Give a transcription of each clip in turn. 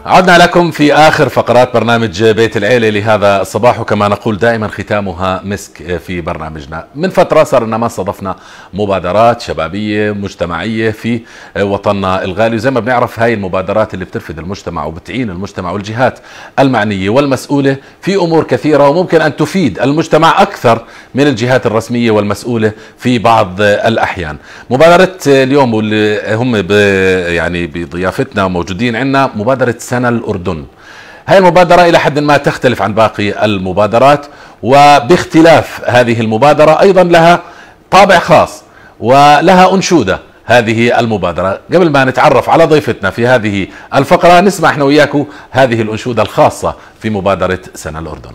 عدنا لكم في آخر فقرات برنامج بيت العيلة لهذا الصباح، وكما نقول دائما ختامها مسك في برنامجنا. من فترة صار لنا ما استضفنا مبادرات شبابية مجتمعية في وطننا الغالي، وزي ما بنعرف هاي المبادرات اللي بترفد المجتمع وبتعين المجتمع والجهات المعنية والمسؤولة في أمور كثيرة، وممكن أن تفيد المجتمع أكثر من الجهات الرسمية والمسؤولة في بعض الأحيان. مبادرة اليوم واللي هم يعني بضيافتنا موجودين عندنا مبادرة سنة الأردن. هاي المبادرة إلى حد ما تختلف عن باقي المبادرات، وباختلاف هذه المبادرة أيضا لها طابع خاص ولها أنشودة. هذه المبادرة قبل ما نتعرف على ضيفتنا في هذه الفقرة نسمع احنا وياكم هذه الأنشودة الخاصة في مبادرة سنة الأردن.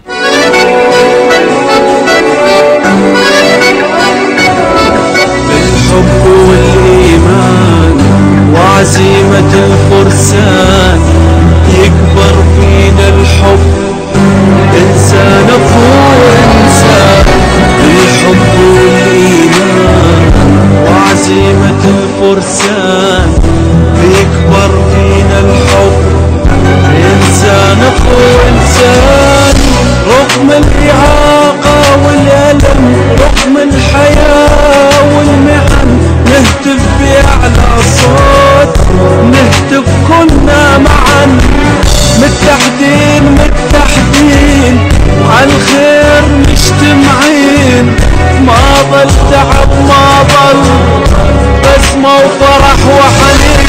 بالحب والإيمان وعزيمة الفرسان يكبر فينا الحب، إنسان أخو إنسان. بالحب والإيمان وعزيمة الفرسان يكبر فينا الحب، إنسان أخو إنسان. رغم الإعاقة والألم، رغم الحياة والمحن، نهتف بأعلى صوت، نهتف كلنا معا، متحدين متحدين وعالخير مجتمعين. ما ضل تعب ما ضل بسمة وفرح وحنين.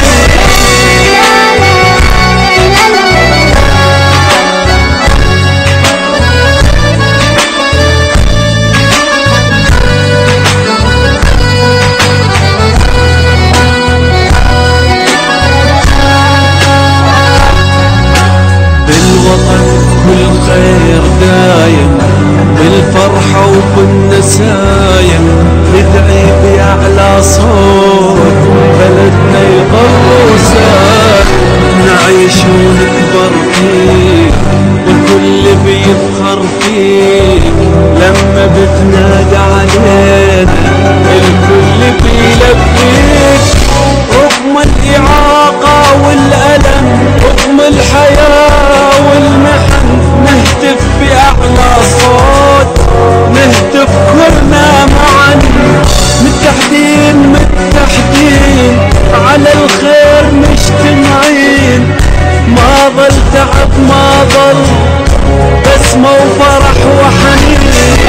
بالخير دايم، بالفرحة وبالنسايم، ندعي بأعلى صوت بلدنا يضل وسال. نعيش ونكبر فيه والكل بيفخر فيه، لما بتنادى علينا الكل بيلبيك. رغم الإعاقة والألم، رغم الحياة والمحن، نهتف بأعلى صوت، نهتف كلنا معا، متحدين متحدين على الخير مجتمعين. ما ضل تعب ما ضل بسمة وفرح وحنين.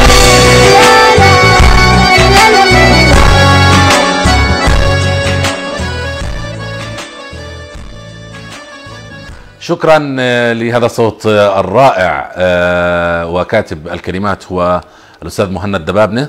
شكرا لهذا الصوت الرائع، وكاتب الكلمات هو الأستاذ مهند دبابنة،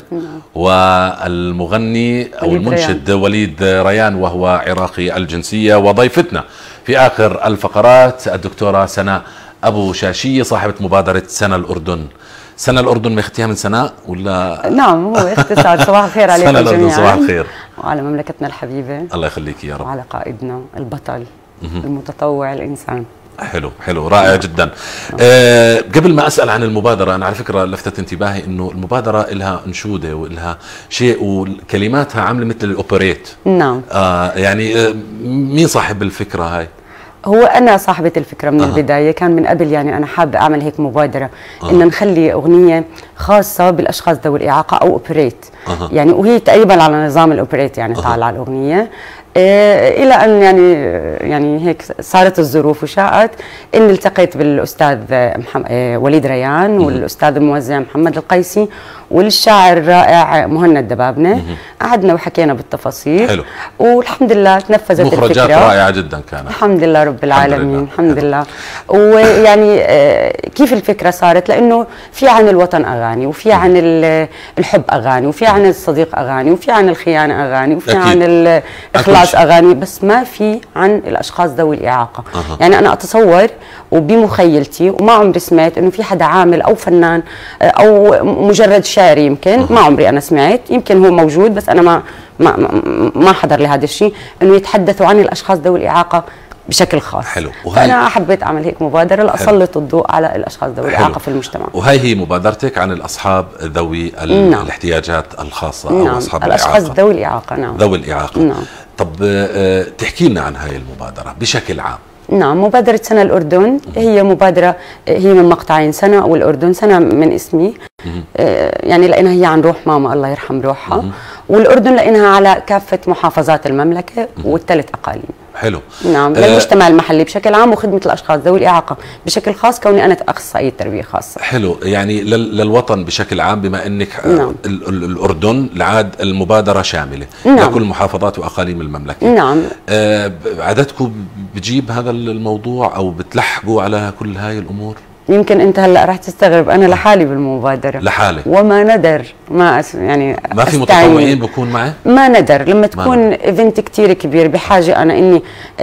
والمغني أو المنشد وليد ريان وهو عراقي الجنسية. وضيفتنا في آخر الفقرات الدكتورة سناء أبو شاشية صاحبة مبادرة سنة الأردن. سنة الأردن مختيها من سناء ولا؟ نعم، هو اختصار. صباح الخير عليكم جميعا. سنة الأردن صباح الخير وعلى مملكتنا الحبيبة. الله يخليك يا رب. وعلى قائدنا البطل المتطوع الإنسان. حلو رائع جدا. قبل ما أسأل عن المبادرة، أنا على فكرة لفتت انتباهي إنه المبادرة لها أنشودة ولها شيء وكلماتها عاملة مثل الأوبريت. نعم. يعني مين صاحب الفكرة هاي؟ هو أنا صاحبة الفكرة من البداية، كان من قبل يعني أنا حابة أعمل هيك مبادرة إن نخلي أغنية خاصة بالأشخاص ذوي الإعاقة أو أوبريت. يعني وهي تقريبا على نظام الأوبريت، يعني طالعة الأغنية. إلى أن يعني هيك صارت الظروف وشاءت إن التقيت بالأستاذ وليد ريان والأستاذ الموزع محمد القيسي والشاعر الرائع مهند دبابنة. قعدنا وحكينا بالتفاصيل. حلو. والحمد لله تنفذت الفكرة. مخرجات رائعة جدا كانت. الحمد لله رب العالمين. الحمد لله. ويعني كيف الفكرة صارت؟ لأنه في عن الوطن أغاني، وفي عن الحب أغاني، وفي عن الصديق أغاني، وفي عن الخيانة أغاني، وفي عن الإخلاص أغاني، بس ما في عن الأشخاص ذوي الإعاقة. يعني أنا أتصور وبمخيلتي وما عمري سمعت إنه في حدا عامل أو فنان أو مجرد شاعر، يمكن ما عمري أنا سمعت، يمكن هو موجود بس أنا ما حضر لهذا الشيء، إنه يتحدثوا عن الأشخاص ذوي الإعاقة بشكل خاص. حلو. فأنا حبيت أعمل هيك مبادرة لأسلط الضوء على الأشخاص ذوي الإعاقة في المجتمع. وهي هي مبادرتك عن الأصحاب ذوي الاحتياجات الخاصة أو أصحاب الأشخاص ذوي الإعاقة. ذوي الإعاقة. نعم. طب تحكي لنا عن هاي المبادرة بشكل عام، نعم، مبادرة سنة الأردن هي مبادرة هي من مقطعين، سنة والأردن. سنة من اسمي يعني لأنها هي عن روح ماما الله يرحم روحها، والأردن لأنها على كافة محافظات المملكة والثلاث أقاليم. حلو. نعم، للمجتمع المحلي بشكل عام وخدمة الأشخاص ذوي الإعاقة بشكل خاص، كوني أنا أخصائية تربية خاصة. حلو، يعني للوطن بشكل عام، بما أنك نعم. الأردن العاد المبادرة شاملة نعم. لكل محافظات وأقاليم المملكة. نعم. عددكم بجيب هذا الموضوع أو بتلحقوا على كل هاي الأمور؟ يمكن انت هلا راح تستغرب، انا لحالي بالمبادره، لحالي وما ندر يعني ما في متطوعين بكون معي؟ ما ندر لما تكون ايفنت كثير كبير بحاجه انا اني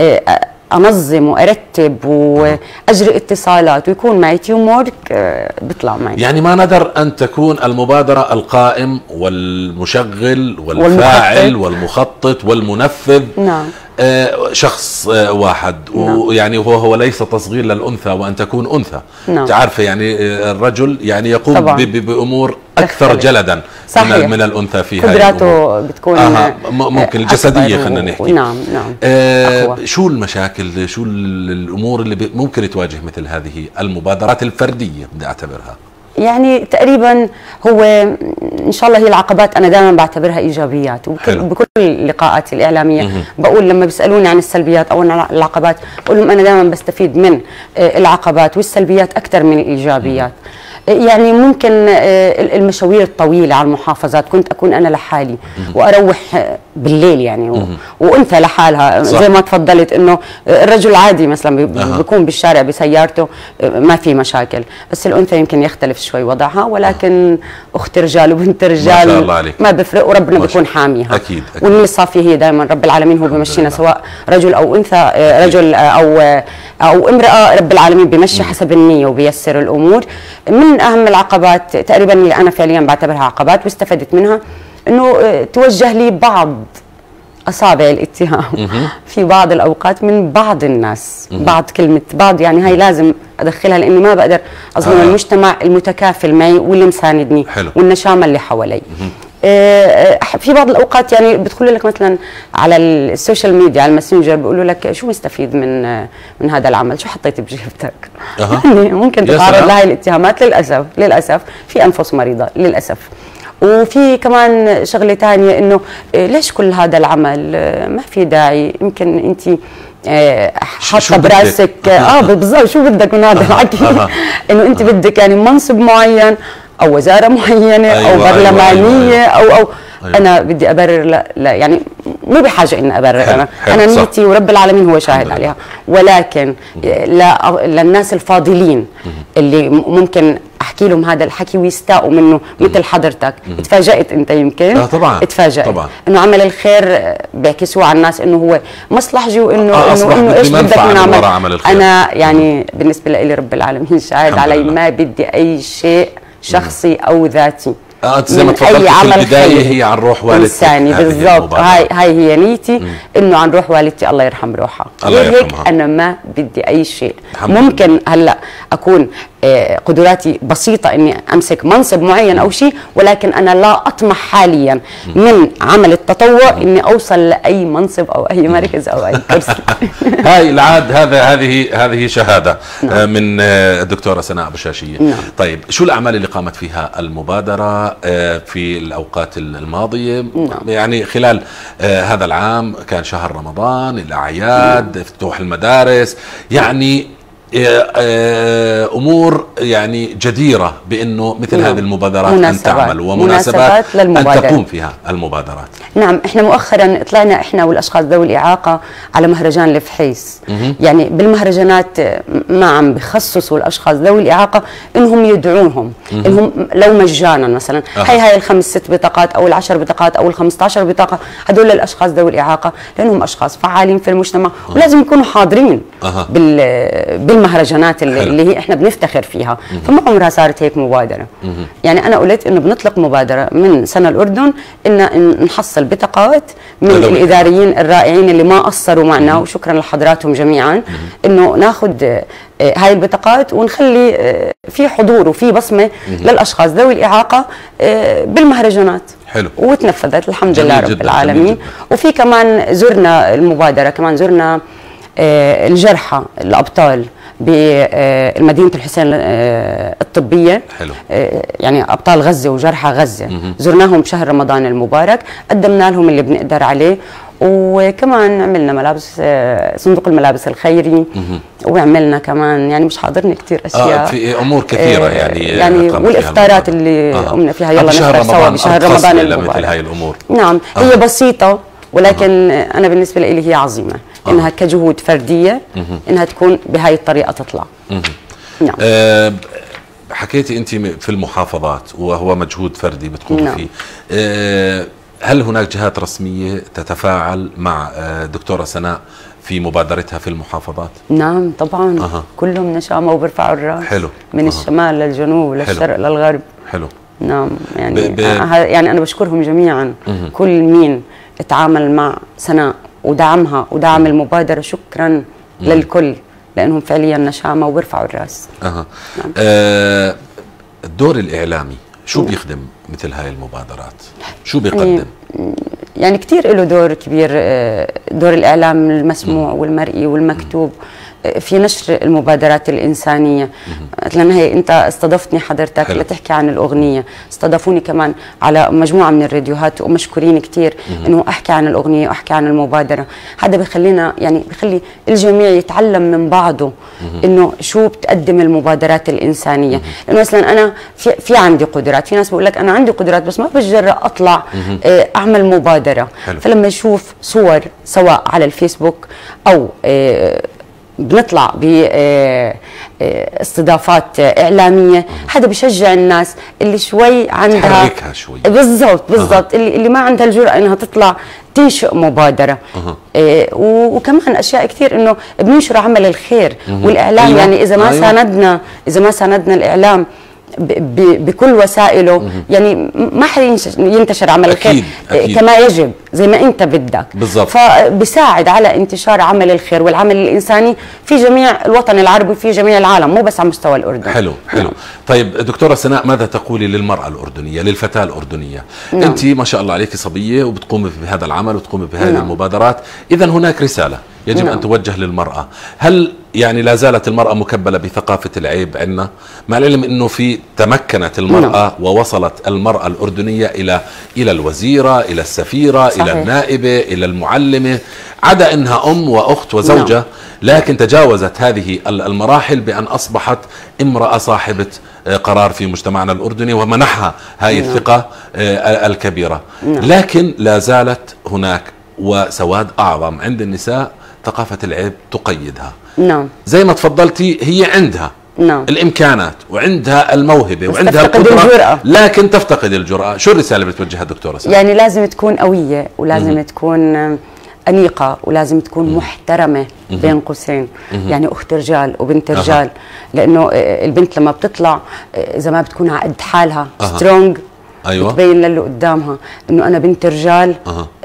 انظم وارتب واجري اتصالات ويكون معي تيم وورك، بيطلع معي. يعني ما ندر ان تكون المبادره القائم والمشغل والفاعل والمخطط والمنفذ نعم شخص واحد. نعم. ويعني هو ليس تصغير للأنثى وأن تكون أنثى. نعم. تعرفي يعني الرجل يعني يقوم بأمور أكثر جلدا من الأنثى في هذه قدراته بتكون ممكن الجسدية خلينا نحكي. نعم نعم. شو المشاكل، شو الأمور اللي ممكن تواجه مثل هذه المبادرات الفردية بدي أعتبرها؟ يعني تقريبا هو ان شاء الله هي العقبات انا دائما بعتبرها ايجابيات، بكل لقاءاتي الاعلاميه بقول لما بيسالوني عن السلبيات او عن العقبات بقول لهم انا دائما بستفيد من العقبات والسلبيات اكثر من الايجابيات. يعني ممكن المشاوير الطويلة على المحافظات كنت أكون أنا لحالي وأروح بالليل يعني وأنثى لحالها زي ما تفضلت إنه الرجل عادي مثلا بيكون بالشارع بسيارته ما في مشاكل، بس الأنثى يمكن يختلف شوي وضعها، ولكن أخت رجال وبنت رجال ما بفرق وربنا بيكون حاميها. أكيد. واللي صافية هي دائما رب العالمين هو بمشينا سواء رجل أو أنثى، رجل أو امرأة، رب العالمين بيمشي حسب النية وبيسر الأمور. من أهم العقبات تقريبا اللي أنا فعليا بعتبرها عقبات واستفدت منها إنه توجه لي بعض أصابع الاتهام في بعض الأوقات من بعض الناس. بعض كلمة بعض يعني هاي لازم أدخلها لأني ما بقدر أظلم المجتمع المتكافل معي واللي مساندني والنشامة اللي حوالي. في بعض الاوقات يعني بيدخلوا لك مثلا على السوشيال ميديا على الماسنجر بيقولوا لك شو مستفيد من هذا العمل، شو حطيت بجيبتك؟ يعني ممكن تتعرض لهي الاتهامات للاسف في انفس مريضه للاسف. وفي كمان شغله ثانيه انه ليش كل هذا العمل؟ ما في داعي، يمكن انت حاطه براسك بالضبط شو بدك من هذا الحكي؟ انه انت بدك يعني منصب معين او وزاره معينه او برلمانيه او انا بدي ابرر لا يعني مو بحاجه اني ابرر. انا نيتي ورب العالمين هو شاهد عليها، ولكن للناس الفاضلين اللي ممكن احكي لهم هذا الحكي ويستاءوا منه مثل حضرتك. اتفاجأت انت يمكن طبعا اتفاجأت طبعا انه عمل الخير بيعكسوه على الناس انه هو مصلحجي وانه ايش بدك من عمل الخير. انا يعني بالنسبه لي رب العالمين شاهد علي، ما بدي اي شيء شخصي او ذاتي. زي ما تفضلت في البدايه هي عن روح والدتي بالضبط. هاي هي نيتي انه عن روح والدتي الله يرحم روحها. غير هيك انا ما بدي اي شيء. ممكن هلا اكون قدراتي بسيطه اني امسك منصب معين او شيء، ولكن انا لا اطمح حاليا من عمل التطوع اني اوصل لاي منصب او اي مركز او اي كرسي. هاي العاد هذه شهاده من الدكتوره سناء ابو شاشيه. طيب شو الاعمال اللي قامت فيها المبادره في الأوقات الماضية؟ يعني خلال هذا العام كان شهر رمضان، الأعياد، فتوح المدارس، يعني أمور يعني جديرة بأنه مثل هذه المبادرات أن تعمل ومناسبات أن تقوم فيها المبادرات. نعم، احنا مؤخرا طلعنا احنا والأشخاص ذوي الإعاقة على مهرجان الفحيص. يعني بالمهرجانات ما عم بخصصوا الأشخاص ذوي الإعاقة إنهم يدعونهم إنهم لو مجانا مثلا هاي ال5 6 بطاقات أو ال10 بطاقات أو ال15 بطاقة، هدول الأشخاص ذوي الإعاقة لأنهم أشخاص فعالين في المجتمع ولازم يكونوا حاضرين بالمهرجانات اللي هي احنا بنفتخر فيها. فما عمرها صارت هيك مبادره. يعني انا قلت انه بنطلق مبادره من سنه الاردن ان نحصل بطاقات من الاداريين الرائعين اللي ما قصروا معنا، وشكرا لحضراتهم جميعا، انه ناخذ هاي البطاقات ونخلي في حضور وفي بصمه للاشخاص ذوي الاعاقه بالمهرجانات. حلو. وتنفذت الحمد لله رب العالمين. وفي كمان زرنا المبادره، كمان زرنا الجرحى الابطال بمدينه الحسين الطبيه. حلو. يعني ابطال غزه وجرحى غزه زرناهم بشهر رمضان المبارك، قدمنا لهم اللي بنقدر عليه، وكمان عملنا ملابس صندوق الملابس الخيري، وعملنا كمان يعني مش حاضرني كثير اشياء في امور كثيره يعني والافطارات اللي قمنا فيها، يلا نفطر سوا بشهر رمضان المبارك. مثل هاي الامور نعم هي بسيطه، ولكن انا بالنسبه لي هي عظيمه انها كجهود فرديه انها تكون بهاي الطريقه تطلع. نعم. حكيتي انت في المحافظات وهو مجهود فردي بتقومي نعم. فيه. هل هناك جهات رسميه تتفاعل مع دكتورة سناء في مبادرتها في المحافظات؟ نعم طبعا. كلهم نشامه وبرفعوا الراس. حلو. من الشمال للجنوب للشرق للغرب. حلو. نعم يعني يعني انا بشكرهم جميعا. كل مين اتعامل مع سناء ودعمها ودعم المبادره، شكرا للكل، لانهم فعليا نشامه وبرفعوا الراس. نعم. الدور الاعلامي شو بيخدم مثل هاي المبادرات؟ شو بيقدم؟ يعني كثير له دور كبير، دور الاعلام المسموع والمرئي والمكتوب في نشر المبادرات الإنسانية. مثلا هي أنت استضفتني حضرتك لتحكي عن الأغنية، استضافوني كمان على مجموعة من الراديوهات ومشكورين كثير إنه أحكي عن الأغنية وأحكي عن المبادرة. هذا بخلينا يعني بخلي الجميع يتعلم من بعضه إنه شو بتقدم المبادرات الإنسانية. لأنه مثلا أنا في عندي قدرات، في ناس بقول لك أنا عندي قدرات بس ما بتجرأ أطلع أعمل مبادرة. فلما يشوف صور سواء على الفيسبوك أو بنطلع باستضافات إعلامية، هذا بشجع الناس اللي شوي عندها تحركها شوي. بالضبط اللي ما عندها الجرأة انها تطلع تنشئ مبادرة. وكمان اشياء كثير انه بننشر عمل الخير والاعلام. يعني اذا ما ساندنا الاعلام بكل وسائله يعني ما حينتشر عمل الخير كما يجب زي ما انت بدك. بالضبط. فبساعد على انتشار عمل الخير والعمل الانساني في جميع الوطن العربي وفي جميع العالم، مو بس على مستوى الاردن. حلو. طيب دكتورة سناء، ماذا تقولي للمرأة الأردنية، للفتاة الأردنية؟ انت ما شاء الله عليك صبية وبتقومي بهذا العمل وبتقومي بهذه المبادرات، اذا هناك رسالة يجب أن توجه للمرأة. هل يعني لا زالت المرأة مكبلة بثقافة العيب عندنا، مع العلم أنه في تمكنت المرأة ووصلت المرأة الأردنية إلى الوزيرة، إلى السفيرة، صحيح. إلى النائبة، إلى المعلمة، عدا أنها أم وأخت وزوجة، لكن تجاوزت هذه المراحل بأن أصبحت امرأة صاحبة قرار في مجتمعنا الأردني ومنحها هذه الثقة الكبيرة. لكن لا زالت هناك وسواد أعظم عند النساء ثقافة العيب تقيدها. زي ما تفضلتي، هي عندها الإمكانات وعندها الموهبة وعندها القدرة، لكن تفتقد الجرأة. شو الرسالة اللي بتوجهها دكتورة سناء؟ يعني لازم تكون قوية، ولازم تكون أنيقة، ولازم تكون محترمة بين قوسين. يعني أخت رجال وبنت رجال. لأنه البنت لما بتطلع إذا ما بتكون على قد حالها سترونج، بتبين للي قدامها إنه أنا بنت رجال.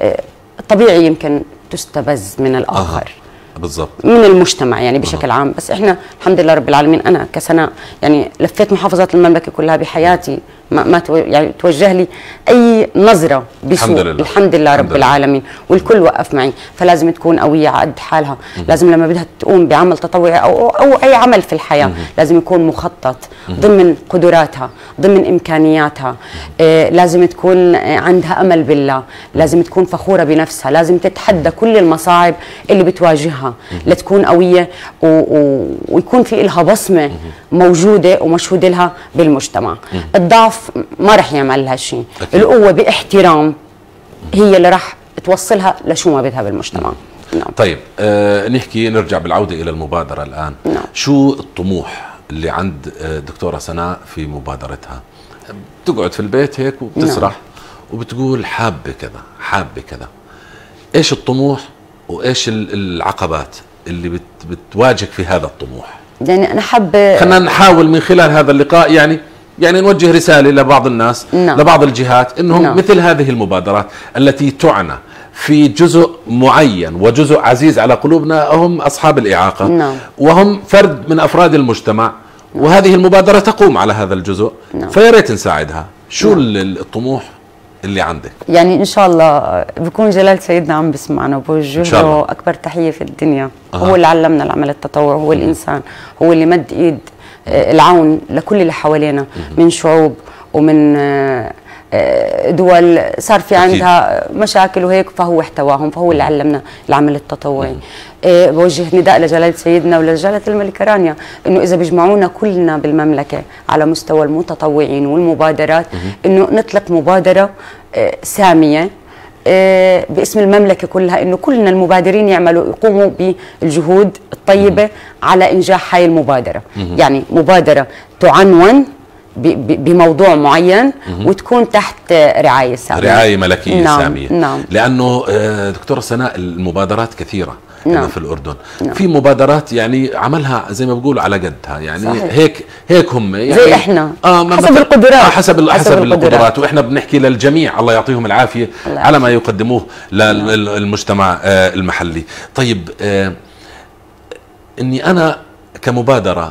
طبيعي يمكن تستبز من الآخر. بالضبط. من المجتمع يعني بشكل عام. بس احنا الحمد لله رب العالمين، انا كسناء يعني لفيت محافظات المملكه كلها بحياتي، ما يعني توجه لي اي نظره بسوء. الحمد لله رب العالمين، والكل وقف معي. فلازم تكون قويه على قد حالها. لازم لما بدها تقوم بعمل تطوعي او اي عمل في الحياه لازم يكون مخطط ضمن قدراتها، ضمن امكانياتها. لازم تكون عندها امل بالله، لازم تكون فخوره بنفسها، لازم تتحدى كل المصاعب اللي بتواجهها لتكون قويه ويكون في لها بصمه موجوده ومشهود لها بالمجتمع. الضعف ما رح يعمل لها شيء، القوة باحترام هي اللي رح توصلها لشو ما بدها بالمجتمع. طيب نرجع بالعودة إلى المبادرة الآن. شو الطموح اللي عند دكتورة سناء في مبادرتها؟ بتقعد في البيت هيك وبتسرح وبتقول حابة كذا حابة كذا. إيش الطموح وإيش العقبات اللي بتواجهك في هذا الطموح؟ يعني أنا حابة، خلينا نحاول من خلال هذا اللقاء يعني نوجه رسالة لبعض الناس، لبعض الجهات، انهم مثل هذه المبادرات التي تعنى في جزء معين وجزء عزيز على قلوبنا هم اصحاب الاعاقة، وهم فرد من افراد المجتمع، وهذه المبادرة تقوم على هذا الجزء، فيا ريت نساعدها. شو الطموح اللي عندك؟ يعني ان شاء الله بكون جلال سيدنا عم بسمعنا وبوجه له اكبر تحيه في الدنيا. هو اللي علمنا العمل التطوعي، هو الانسان، هو اللي مد ايد العون لكل اللي حوالينا من شعوب ومن دول صار في عندها مشاكل وهيك، فهو احتواهم، فهو اللي علمنا العمل التطوعي. بوجه نداء لجلالة سيدنا ولجلالة الملكة رانيا انه اذا بيجمعونا كلنا بالمملكه على مستوى المتطوعين والمبادرات انه نطلق مبادره ساميه باسم المملكه كلها، انه كلنا المبادرين يقوموا بالجهود الطيبه على انجاح هاي المبادره. يعني مبادره تعنون بموضوع معين وتكون تحت رعاية سامية، رعاية ملكية سامية. نعم. لأنه دكتورة سناء المبادرات كثيرة نعم. في الأردن. نعم. في مبادرات يعني عملها زي ما بقولوا على قدها، يعني صحيح. هيك هم يعني زي احنا حسب القدرات، حسب القدرات. واحنا بنحكي للجميع الله يعطيهم العافية على ما يقدموه للمجتمع المحلي. طيب اني انا كمبادرة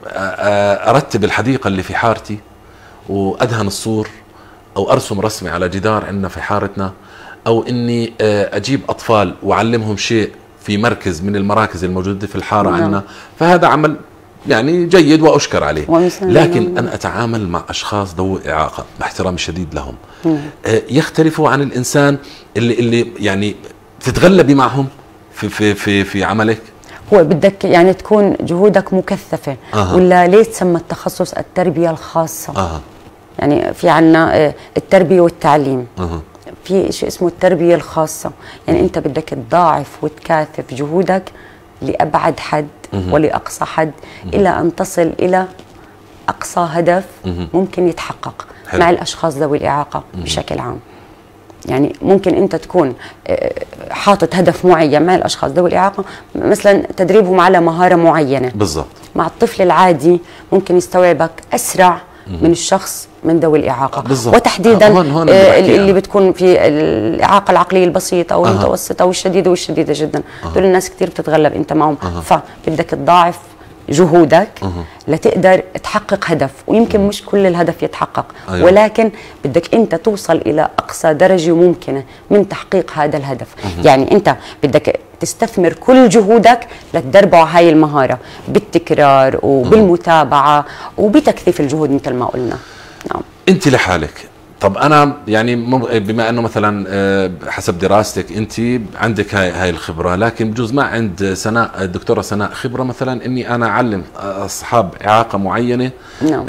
ارتب الحديقة اللي في حارتي وادهن السور او ارسم رسمي على جدار عندنا في حارتنا، او اني اجيب اطفال واعلمهم شيء في مركز من المراكز الموجودة في الحارة عندنا، فهذا عمل يعني جيد واشكر عليه. لكن انا اتعامل مع اشخاص ذوي اعاقة باحترام شديد لهم، يختلفوا عن الانسان اللي يعني تتغلبي معهم في عملك. هو بدك يعني تكون جهودك مكثفة. ولا ليه تسمى التخصص التربية الخاصة؟ يعني في عنا التربية والتعليم، في شيء اسمه التربية الخاصة. يعني انت بدك تضاعف وتكاثف جهودك لأبعد حد ولأقصى حد إلى أن تصل إلى أقصى هدف ممكن يتحقق مع الأشخاص ذوي الإعاقة بشكل عام. يعني ممكن انت تكون حاطط هدف معين مع الاشخاص ذوي الاعاقه، مثلا تدريبهم على مهاره معينه بالضبط. مع الطفل العادي ممكن يستوعبك اسرع من الشخص من ذوي الاعاقه بالزبط. وتحديدا هون اللي بتكون في الاعاقه العقليه البسيطه او المتوسطه او الشديده والشديده جدا، دول الناس كثير بتتغلب انت معهم. فبدك تضاعف جهودك لتقدر تحقق هدف، ويمكن مش كل الهدف يتحقق. ولكن بدك انت توصل الى اقصى درجه ممكنه من تحقيق هذا الهدف. يعني انت بدك تستثمر كل جهودك لتدربوا هاي المهاره بالتكرار وبالمتابعه وبتكثيف الجهود مثل ما قلنا. نعم. انت لحالك، طب انا يعني بما انه مثلا حسب دراستك انت عندك هاي الخبره، لكن بجوز ما عند سناء الدكتوره سناء خبره مثلا اني انا اعلم اصحاب اعاقه معينه نعم.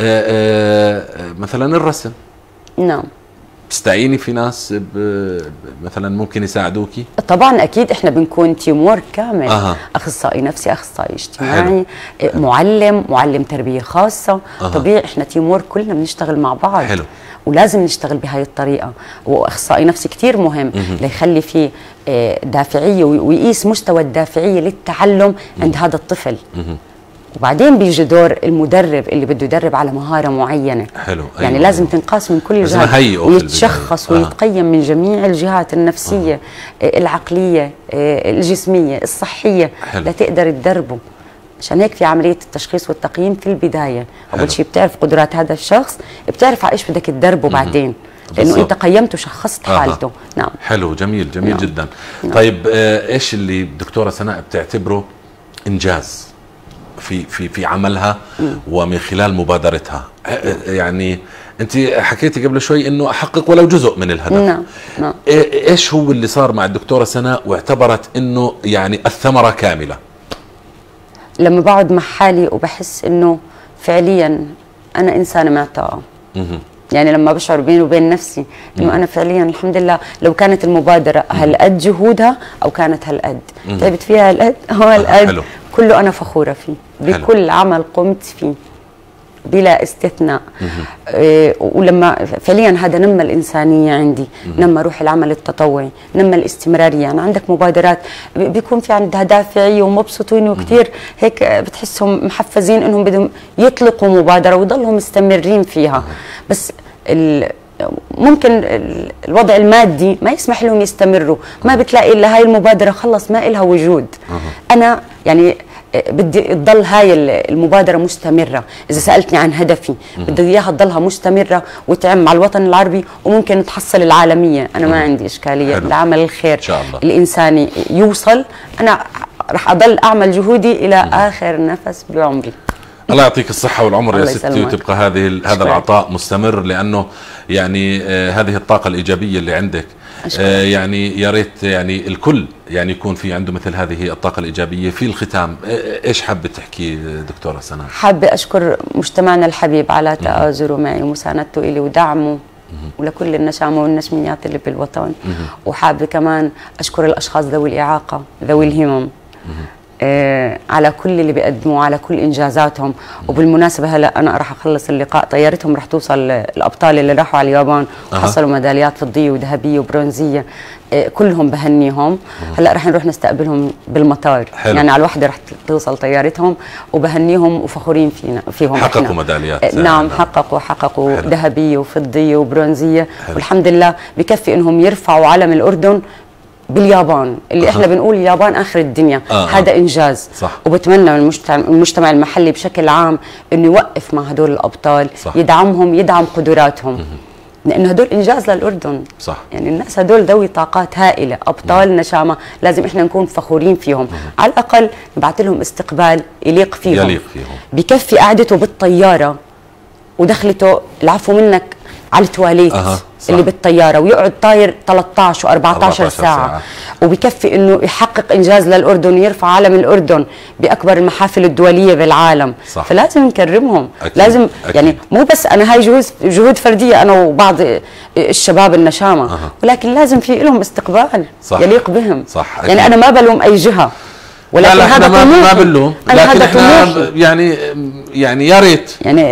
مثلا الرسم. نعم. تستعيني في ناس مثلا ممكن يساعدوكي؟ طبعا اكيد احنا بنكون تيم وورك كامل. اخصائي نفسي، اخصائي اجتماعي، معلم تربيه خاصه. طبيعي احنا تيم وورك كلنا بنشتغل مع بعض. حلو. ولازم نشتغل بهاي الطريقه. واخصائي نفسي كثير مهم ليخلي فيه دافعيه ويقيس مستوى الدافعيه للتعلم عند هذا الطفل. وبعدين بيجي دور المدرب اللي بده يدرب على مهاره معينه. حلو. يعني لازم تنقاس من كل الجهات ويتشخص ويتقيم من جميع الجهات النفسيه العقليه الجسميه الصحيه لتقدر تدربه. عشان هيك في عمليه التشخيص والتقييم في البدايه. اول شيء بتعرف قدرات هذا الشخص، بتعرف على ايش بدك تدربه بعدين، لانه انت قيمته شخصت حالته. نعم. حلو. جميل جميل جدا. طيب ايش اللي الدكتوره سناء بتعتبره انجاز في عملها ومن خلال مبادرتها؟ يعني انت حكيتي قبل شوي انه احقق ولو جزء من الهدف. نعم. ايش هو اللي صار مع الدكتوره سناء واعتبرت انه يعني الثمره كامله؟ لما بقعد مع حالي وبحس انه فعليا انا انسانه معطاءه. يعني لما بشعر بيني وبين نفسي انه انا فعليا الحمد لله لو كانت المبادره هالقد جهودها او كانت هالقد تعبت فيها هالقد هو هالقد كله انا فخوره فيه بكل عمل قمت فيه بلا استثناء. ولما فعليا هذا نمى الإنسانية عندي، نمى روح العمل التطوعي، نمى الاستمرارية. يعني عندك مبادرات بيكون في عندها دافعية ومبسوطين وكثير هيك بتحسهم محفزين انهم بدهم يطلقوا مبادرة ويضلوا مستمرين فيها، بس ممكن الوضع المادي ما يسمح لهم يستمروا، ما بتلاقي الا هاي المبادرة خلص ما إلها وجود. انا يعني بدي تضل هاي المبادرة مستمرة. إذا سألتني عن هدفي بدي إياها تضلها مستمرة وتعم مع الوطن العربي وممكن تحصل العالمية. أنا ما عندي إشكالية لعمل الخير الإنساني يوصل. أنا رح أضل أعمل جهودي إلى آخر نفس بعمري. الله يعطيك الصحة والعمر يا ستي، وتبقى هذا العطاء مستمر، لأنه يعني هذه الطاقة الإيجابية اللي عندك يعني يا ريت يعني الكل يعني يكون في عنده مثل هذه الطاقة الإيجابية. في الختام إيش حابة تحكي دكتورة سناء؟ حابة أشكر مجتمعنا الحبيب على تآزره معي ومساندته إلي ودعمه ولكل النشامة والنشميات اللي بالوطن. وحابة كمان أشكر الأشخاص ذوي الإعاقة ذوي الهمم على كل اللي بيقدموا، على كل إنجازاتهم. وبالمناسبة هلا أنا راح أخلص اللقاء، طيارتهم راح توصل الأبطال اللي راحوا على اليابان وحصلوا ميداليات فضية وذهبية وبرونزية، كلهم بهنيهم. هلا راح نروح نستقبلهم بالمطار. حلو. يعني على الوحدة راح توصل طيارتهم وبهنيهم وفخورين فيهم. حققوا ميداليات. نعم حققوا ذهبية وفضية وبرونزية. والحمد لله بكفي إنهم يرفعوا علم الأردن باليابان اللي احنا بنقول اليابان اخر الدنيا. هذا انجاز. صح. وبتمنى من المجتمع المحلي بشكل عام انه يوقف مع هدول الابطال. صح. يدعم قدراتهم، لانه هدول انجاز للاردن. صح. يعني الناس هدول ذوي طاقات هائله، ابطال نشامه، لازم احنا نكون فخورين فيهم. على الاقل نبعث لهم استقبال يليق فيهم. بكفي قعدته بالطياره ودخلته العفو منك على التواليت اللي بالطياره ويقعد طاير 13 و14 ساعه. وبكفي انه يحقق انجاز للاردن، يرفع علم الاردن باكبر المحافل الدوليه بالعالم. صح. فلازم نكرمهم. أكيد. لازم أكيد. يعني مو بس انا هاي جهود فرديه انا وبعض الشباب النشامه، ولكن لازم في لهم استقبال. صح. يليق بهم. صح. أكيد. يعني انا ما بلوم اي جهه، ولكن لا هذا ما بنلوم، لكن احنا يعني يا ريت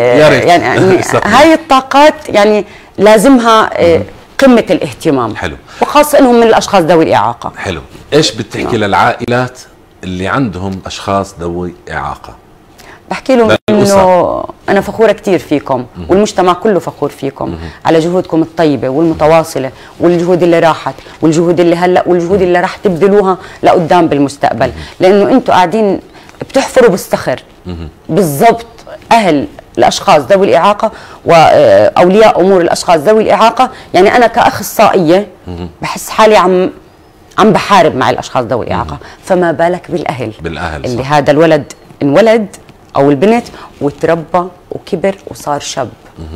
يعني هاي الطاقات يعني لازمها قمة الاهتمام. حلو. وخاصة انهم من الاشخاص ذوي الاعاقة. حلو. ايش بتحكي للعائلات اللي عندهم اشخاص ذوي اعاقة؟ بحكي لهم انه انا فخورة كثير فيكم والمجتمع كله فخور فيكم على جهودكم الطيبة والمتواصلة والجهود اللي راحت والجهود اللي هلا والجهود اللي راح تبذلوها لقدام بالمستقبل، لانه انتم قاعدين بتحفروا بالصخر بالضبط. اهل الاشخاص ذوي الاعاقه واولياء امور الاشخاص ذوي الاعاقه، يعني انا كاخصائيه بحس حالي عم بحارب مع الاشخاص ذوي الاعاقه، فما بالك بالاهل اللي صح. هذا الولد انولد او البنت وتربى وكبر وصار شاب.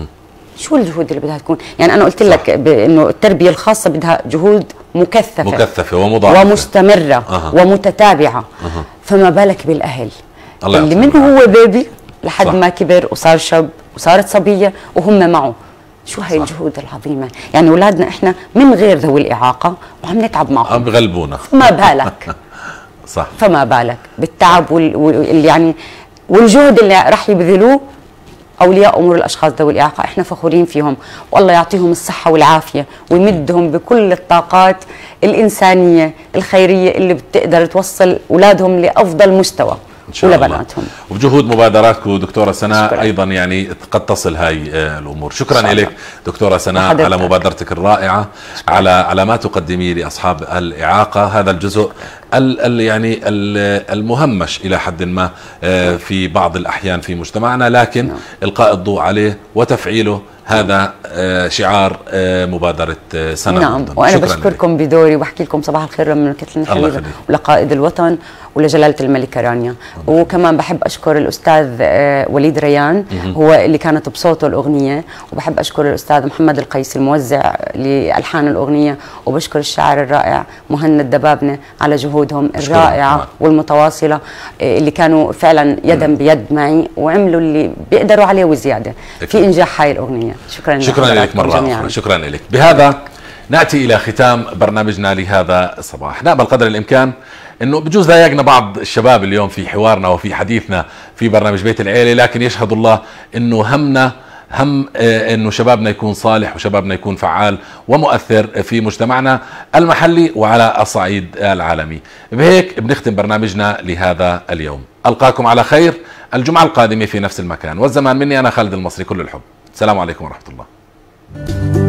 شو الجهود اللي بدها تكون؟ يعني انا قلت لك انه التربيه الخاصه بدها جهود مكثفه ومضاعفه ومستمره ومتتابعه. فما بالك بالاهل اللي منه هو بيبي لحد ما كبر وصار شاب وصارت صبيه وهم معه. شو هاي الجهود العظيمه؟ يعني اولادنا احنا من غير ذوي الاعاقه وعم نتعب معهم، عم بغلبونا. فما بالك صح. فما بالك بالتعب يعني والجهد اللي راح يبذلوه اولياء امور الاشخاص ذوي الاعاقه. احنا فخورين فيهم، والله يعطيهم الصحه والعافيه ويمدهم بكل الطاقات الانسانيه الخيريه اللي بتقدر توصل اولادهم لافضل مستوى إن شاء الله. وبجهود مبادراتكم دكتورة سناء أيضا يعني قد تصل هاي الأمور. شكرا لك دكتورة سناء على مبادرتك الرائعة، على ما تقدميه لأصحاب الإعاقة. هذا الجزء يعني المهمش إلى حد ما في بعض الأحيان في مجتمعنا، لكن إلقاء الضوء عليه وتفعيله هذا شعار مبادرة سنة. نعم. وأنا بشكركم بدوري وبحكي لكم صباح الخير من كتلة الحبيبة ولقائد الوطن ولجلالة الملكة رانيا. وكمان بحب أشكر الأستاذ وليد ريان هو اللي كانت بصوته الأغنية، وبحب أشكر الأستاذ محمد القيسي الموزع لألحان الأغنية، وبشكر الشاعر الرائع مهند دبابنة على جهودهم الرائعة والمتواصلة اللي كانوا فعلا يدا بيد معي وعملوا اللي بيقدروا عليه وزيادة في إنجاح هاي الأغنية. شكرا لك مرة أخرى. شكرا لك. بهذا نأتي إلى ختام برنامجنا لهذا الصباح. نأمل قدر الإمكان أنه بجوز ضايقنا بعض الشباب اليوم في حوارنا وفي حديثنا في برنامج بيت العيلة، لكن يشهد الله أنه همنا هم أنه شبابنا يكون صالح وشبابنا يكون فعال ومؤثر في مجتمعنا المحلي وعلى الصعيد العالمي. بهيك بنختم برنامجنا لهذا اليوم. ألقاكم على خير الجمعة القادمة في نفس المكان والزمان. مني أنا خالد المصري، كل الحب. السلام عليكم ورحمة الله.